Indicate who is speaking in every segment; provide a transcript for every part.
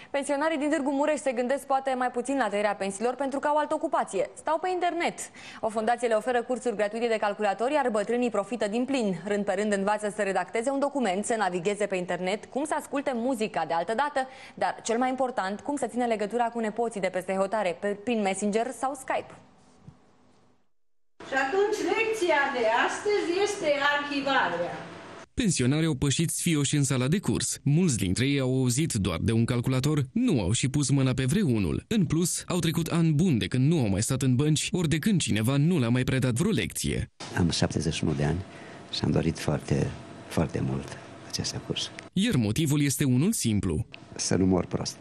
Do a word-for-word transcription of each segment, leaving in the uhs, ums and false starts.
Speaker 1: Pensionarii din Târgu Mureș se gândesc poate mai puțin la tăierea pensiilor pentru că au altă ocupație. Stau pe internet. O fundație le oferă cursuri gratuite de calculator, iar bătrânii profită din plin. Rând pe rând învață să redacteze un document, să navigheze pe internet, cum să asculte muzica de altă dată, dar cel mai important, cum să țină legătura cu nepoții de peste hotare, prin Messenger sau Skype.
Speaker 2: Și atunci lecția de astăzi este arhivarea.
Speaker 3: Pensionarii au pășit sfioși în sala de curs. Mulți dintre ei au auzit doar de un calculator, nu au și pus mâna pe vreunul. În plus, au trecut ani buni de când nu au mai stat în bănci, ori de când cineva nu le-a mai predat vreo lecție.
Speaker 4: Am șaptezeci și unu de ani și am dorit foarte, foarte mult aceste cursuri.
Speaker 3: Iar motivul este unul simplu.
Speaker 4: Să nu mor prost.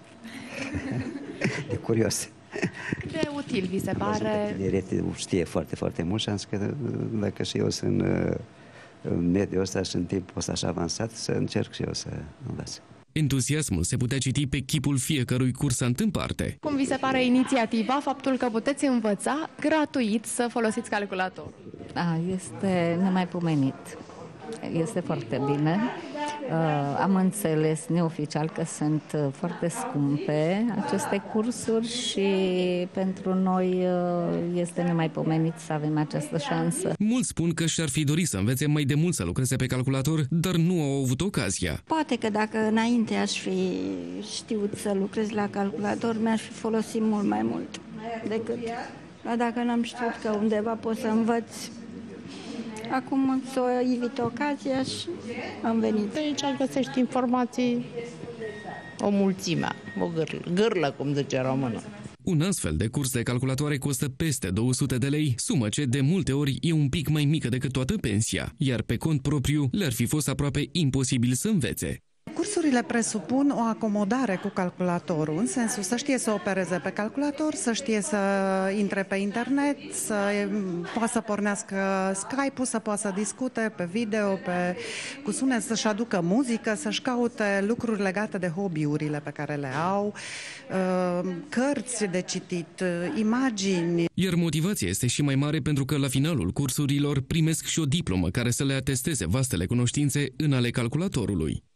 Speaker 4: De curios.
Speaker 5: Cât de util vi se pare?
Speaker 4: Tineretul știe foarte, foarte mult și am zis că dacă și eu sunt în mediul ăsta și în timpul ăsta așa avansat, să încerc și eu să învăț.
Speaker 3: Entuziasmul se putea citi pe chipul fiecărui cursant în parte.
Speaker 5: Cum vi se pare inițiativa, faptul că puteți învăța gratuit să folosiți calculator?
Speaker 6: A, este nemaipomenit. Este foarte bine. Uh, am înțeles neoficial că sunt foarte scumpe aceste cursuri și pentru noi uh, este nemaipomenit să avem această șansă.
Speaker 3: Mulți spun că și-ar fi dorit să învețe mai de mult să lucreze pe calculator, dar nu au avut ocazia.
Speaker 7: Poate că dacă înainte aș fi știut să lucrez la calculator, mi-aș fi folosit mult mai mult decât. Dar dacă n-am știut că undeva pot să învăț, acum s-o evit ocazia și am venit.
Speaker 8: Aici găsești informații o mulțime, o gârlă, gârlă cum zice română.
Speaker 3: Un astfel de curs de calculatoare costă peste două sute de lei, sumă ce de multe ori e un pic mai mică decât toată pensia, iar pe cont propriu le-ar fi fost aproape imposibil să învețe.
Speaker 9: Cursurile presupun o acomodare cu calculatorul, în sensul să știe să opereze pe calculator, să știe să intre pe internet, să poată să pornească Skype-ul, să poată să discute pe video, pe, cu sunet, să-și aducă muzică, să-și caute lucruri legate de hobby-urile pe care le au, cărți de citit, imagini.
Speaker 3: Iar motivația este și mai mare pentru că la finalul cursurilor primesc și o diplomă care să le atesteze vastele cunoștințe în ale calculatorului.